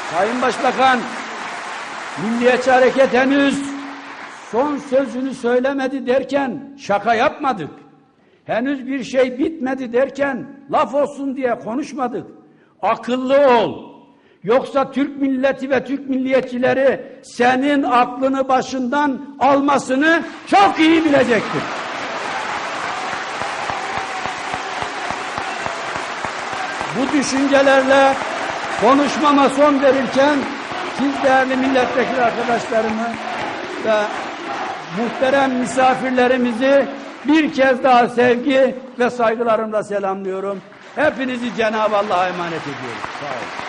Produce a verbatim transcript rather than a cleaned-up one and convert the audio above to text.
Sayın Başbakan, Milliyetçi Hareket henüz son sözünü söylemedi derken şaka yapmadık. Henüz bir şey bitmedi derken laf olsun diye konuşmadık. Akıllı ol. Yoksa Türk milleti ve Türk milliyetçileri senin aklını başından almasını çok iyi bilecektir. Bu düşüncelerle konuşmama son verirken siz değerli milletvekili arkadaşlarımı ve muhterem misafirlerimizi bir kez daha sevgi ve saygılarımla selamlıyorum. Hepinizi Cenab-ı Allah'a emanet ediyorum. Sağ olun.